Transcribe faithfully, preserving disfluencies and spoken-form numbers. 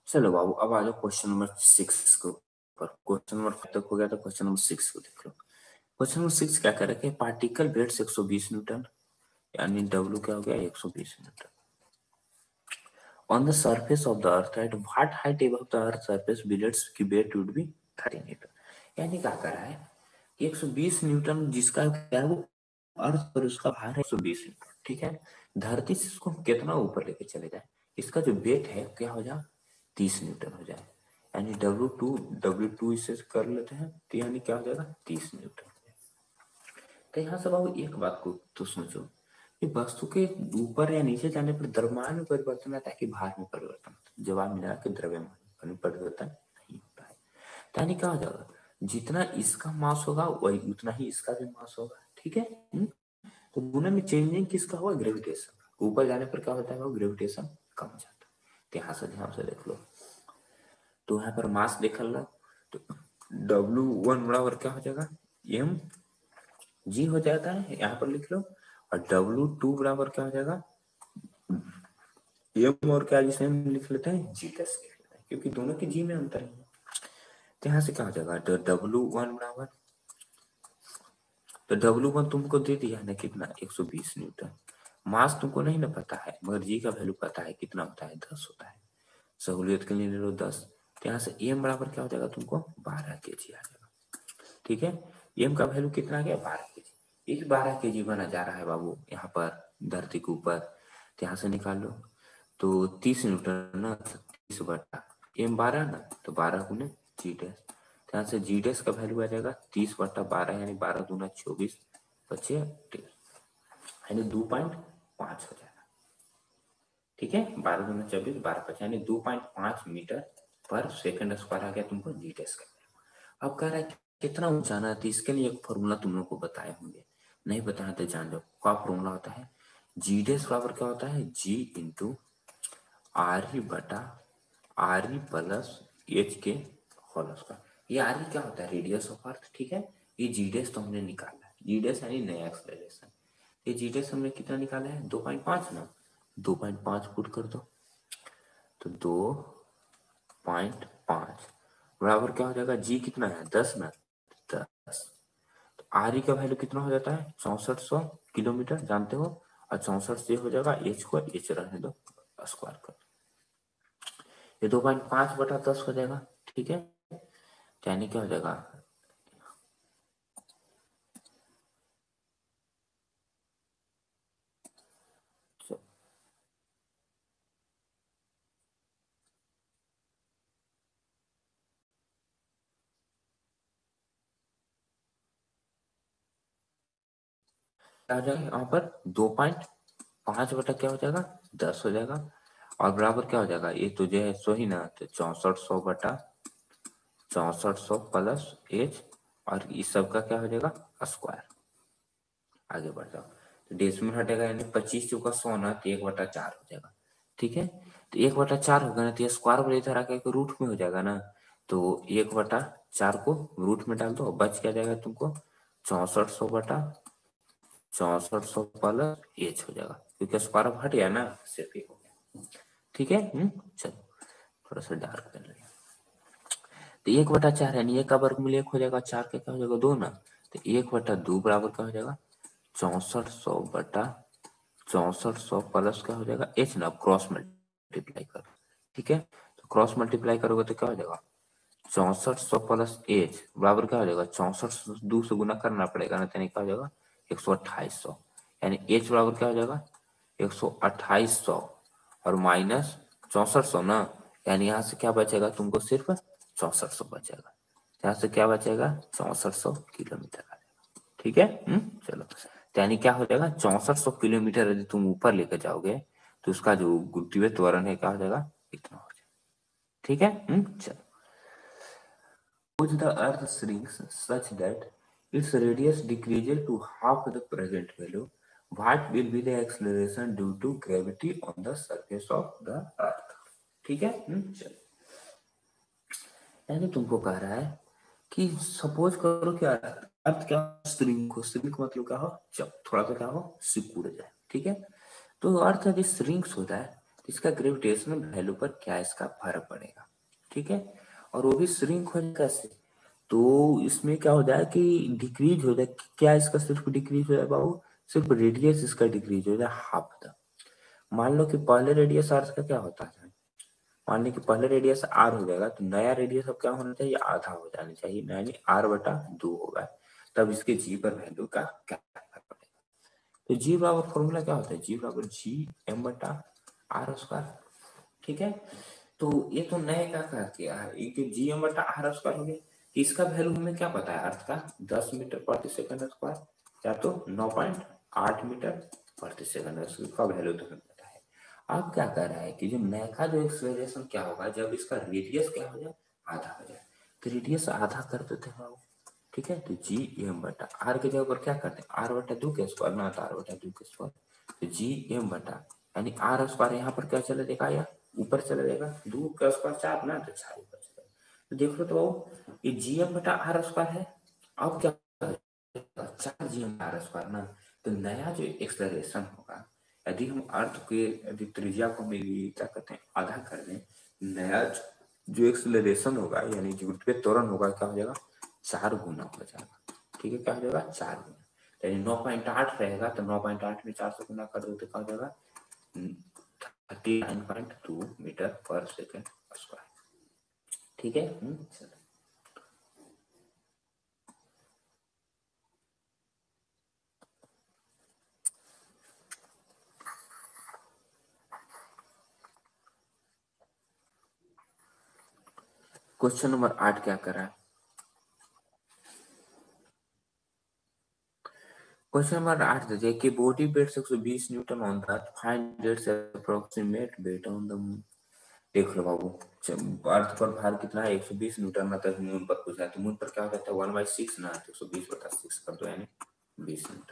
चलो बाबू अब आ जाओ क्वेश्चन नंबर सिक्स के ऊपर। क्वेश्चन नंबर फाइव तक हो गया, तो क्वेश्चन नंबर सिक्स को देख लो। क्वेश्चन नंबर सिक्स क्या कर रखे, पार्टिकल वेट्स एक सौ बीस न्यूटन, यानी डब्ल्यू क्या हो गया एक सौ बीस newton, on the surface of the earth at what height above the earth surface billiards की weight would be thirty newton. यानी क्या कर रहा है, एक सौ बीस न्यूटन जिसका क्या है वो अर्थ पर उसका भार है एक सौ बीस न्यूटन, ठीक है। धरती से इसको कितना ऊपर लेके चले जाए, इसका जो वेट है क्या हो जाए तीस न्यूटन हो जाए, यानी डब्ल्यू टू डब्ल्यू टू इसे कर लेते हैं तो यानी क्या हो जाएगा तीस न्यूटन। तो यहाँ से बाबू एक बात को तो सोचो कि वस्तु के ऊपर या नीचे जाने पर द्रव्यमान में परिवर्तन आता है कि भार में परिवर्तन आता है? जवाब मिला कि द्रव्यमान में परिवर्तन नहीं होता है। तो यानी क्या हो जाएगा, जितना इसका मास होगा वही उतना ही इसका भी मास होगा, ठीक है। हुँ? तो दोनों में चेंजिंग किसका हुआ, ग्रेविटेशन। ऊपर जाने पर क्या होता है, ग्रेविटेशन कम हो जाता है। तो यहाँ से ध्यान से देख लो, तो यहाँ पर मास देख लो, तो डब्ल्यू वन बराबर क्या हो जाएगा एम जी हो जाता है, यहाँ पर लिख लो। और डब्ल्यू टू बराबर क्या हो जाएगा एम और क्या जिसे हम लिख लेते हैं जी टेस्ट लिख लेते हैं, क्योंकि दोनों के जी में अंतर है। तो यहाँ से क्या हो जाएगा, तो डब्ल्यू वन बराबर, तो डब्ल्यू वन तुमको दे दिया है ना कितना एक सौ बीस न्यूटन, मास तुमको नहीं ना पता है मगर जी का वैल्यू पता है कितना होता है दस होता है, सहूलियत के लिए ले लो दस। तो यहाँ से एम बराबर क्या हो जाएगा तुमको बारह के जी आ जाएगा, ठीक है। एम का वैल्यू कितना आ गया बारह के जी, एक बारह के जी बना जा रहा है बाबू यहाँ पर धरती के ऊपर। तो यहाँ से निकाल लो, तो तीस न्यूटन ना, तीस बटा एम बारह ना, तो बारह गुने जी डैश, यहाँ से जी डैश का वैल्यू आ जाएगा तीस बटा बारह, यानी बारह दूना चौबीस बचे यानी दो पॉइंट पांच हो जाएगा, ठीक है। बारह दूना चौबीस बारह पचास यानी दो पॉइंट पांच मीटर पर सेकंड स्क्वायर आ गया तुमको जी डैश का। अब कह रहा है कितना ऊंचाना है, तो इसके लिए एक फॉर्मूला तुम लोग को बताए होंगे, नहीं बताया तो जान लो क्या फॉर्मूला होता है। जी डैश बराबर क्या होता है जी इंटू आर ई बटा आर ई प्लस एच के होल स्क्वायर। ये आर ई क्या होता है रेडियस ऑफ अर्थ, ठीक है। ये जी डैश तो हमने निकाला है, जी डैश यानी नया एक्सलेरेशन। ये जी डैश हमने कितना निकाला है दो पॉइंट पांच ना, दो पॉइंट पांच पुट कर दो, तो दो पॉइंट पांच बराबर क्या हो जाएगा जी कितना है दस ना, दस। तो आर ई का वैल्यू कितना हो जाता है चौसठ सौ किलोमीटर जानते हो, और चौसठ से हो जाएगा एच को एच रहने दो स्क्वायर कर, ये दो पॉइंट पांच बटा दस हो जाएगा, ठीक है। यानी क्या हो जाएगा क्या हो जाएगा यहाँ पर दो पॉइंट पांच बटा क्या हो जाएगा दस हो जाएगा, और बराबर क्या हो जाएगा ये तो जो है सो ही ना, तो चौसठ सौ बटा चौसठ सौ प्लस एच, और इस सब का क्या हो जाएगा स्क्वायर। आगे बढ़ जाओ, तो डेसिमल हटेगा यानी पच्चीस चौका सौ ना, तो एक बटा चार हो जाएगा, ठीक है। तो एक बटा चार होगा ना, तो ये स्क्वायर वाले इधर आकर रूट में हो जाएगा ना, तो एक बटा चार को रूट में डाल दो, बच क्या जाएगा तुमको चौसठ सौ बटा चौसठ सौ प्लस एच हो जाएगा, क्योंकि स्क्वायर हट गया ना सिर्फ एक हो गया, ठीक है। हम्म चलो थोड़ा सा डार्क कर लिया, तो एक बटा चार यानी एक का वर्गमूल एक हो जाएगा, चार का क्या हो जाएगा दो ना, तो एक बटा दो बराबर क्या हो जाएगा चौसठ सौ बटा चौसठ सौ प्लस क्या हो जाएगा एच ना, क्रॉस मल्टीप्लाई करो, ठीक है। तो क्रॉस मल्टीप्लाई करोगे तो क्या हो जाएगा चौसठ सौ प्लस एच बराबर क्या हो जाएगा चौसठ सौ दो से गुना करना पड़ेगा ना, यानी क्या हो जाएगा एक सौ अट्ठाईस सौ, यानी एच बराबर क्या हो जाएगा एक सौ अट्ठाईस सौ और माइनस चौसठ सौ ना, यानी यहाँ से क्या बचेगा तुमको सिर्फ चौसठ सौ बचेगा, यहाँ से क्या बचेगा चौसठ सौ किलोमीटर आ जाएगा, ठीक है। हम्म चलो, तो यानी क्या हो जाएगा चौसठ सौ किलोमीटर यदि तुम ऊपर लेकर जाओगे तो उसका जो गुरुत्वीय त्वरण है क्या हो जाएगा इतना हो जाएगा, ठीक है। हम्म चलो, Suppose the Earth shrinks such that its radius decreases to half the present value, what will be the acceleration due to gravity on the surface of the Earth? ठीक है। हम्म, चलो, यानी तुमको कह रहा है कि सपोज करो कि अर्थ अर्थ क्या श्रिंक हो, श्रिंक मतलब क्या हो जब थोड़ा सा क्या हो सिकुड़ जाए, ठीक है। तो अर्थ यदि श्रिंक्स होता है इसका ग्रेविटेशनल वैल्यू पर क्या इसका फर्क पड़ेगा, ठीक है। और वो भी श्रिंक होने कैसे, तो इसमें क्या हो जाए कि डिक्रीज हो जाए, क्या इसका सिर्फ डिक्रीज हो जाए बाबू, सिर्फ रेडियस इसका डिक्रीज हो जाए हाफ द। मान लो कि पहले रेडियस अर्थ का क्या होता है, मान लो कि पहले रेडियस आर हो जाएगा, तो नया रेडियस अब क्या होना चाहिए, आधा हो जाना चाहिए, यानी आर बटा दो होगा, तब इसके जी पर वैल्यू का क्या फर्क पड़ेगा। तो जी बराबर फॉर्मूला क्या होता है, जी बराबर जी एम बटा आर स्क्वायर, ठीक है। तो ये तो नए का क्या किया है, ये जी एम बटा आर स्क्वायर हो गया। इसका वैल्यू हमें क्या पता है, अर्थ का दस मीटर प्रति सेकंड स्क्वायर, या तो नौ पॉइंट आठ मीटर प्रति सेकंड का वैल्यू तो हमें पता है। अब क्या कर रहा है कि जो नए का जो एक्सेलरेशन क्या होगा, जब इसका रेडियस क्या हो जाए, आधा हो जाए, तो रेडियस आधा कर देते हैं बाबू, ठीक है। तो जी एम बटा आर के जगह पर क्या करते हैं, आर बटा दो के स्क्वायर ना, तो आर बटा दो के स्क्वायर, तो जी एम बटा यानी आर स्क्वायर यहाँ पर क्या चला जाएगा, या ऊपर चला जाएगा, दो का स्क्वायर चार ना, तो चार ऊपर चला जाएगा। तो देख लो तो ये जी एम बटा आर स्क्वायर है। अब क्या चार जी एम आर स्क्वायर ना, तो नया जो एक्सेलरेशन होगा, यदि हम अर्थ के यदि त्रिज्या को हम क्या कहते हैं आधा कर दें, नया जो एक्सेलरेशन होगा यानी जो गुरुत्वीय त्वरण होगा, क्या हो जाएगा, चार गुना हो जाएगा, ठीक है। क्या हो जाएगा, चार गुना, यानी नौ पॉइंट आठ रहेगा, तो नौ पॉइंट आठ में चार से गुना कर दो तो क्या हो जाएगा, thirty nine point two metre पर सेकेंड स्क्वायर, ठीक है। चलो क्वेश्चन नंबर आठ क्या कर रहा है, क्वेश्चन नंबर आठ दीजिए कि बॉडी वेट एक सौ बीस newton on the find its approximate weight on the moon. देख लो बाबू, अर्थ पर भार कितना है, एक सौ बीस न्यूटन ना, तो मून पर पूछा है, तो मून पर क्या हो जाता है वन बाई सिक्स ना, तो एक सौ बीस बटा सिक्स कर दो यानी बीस न्यूटन।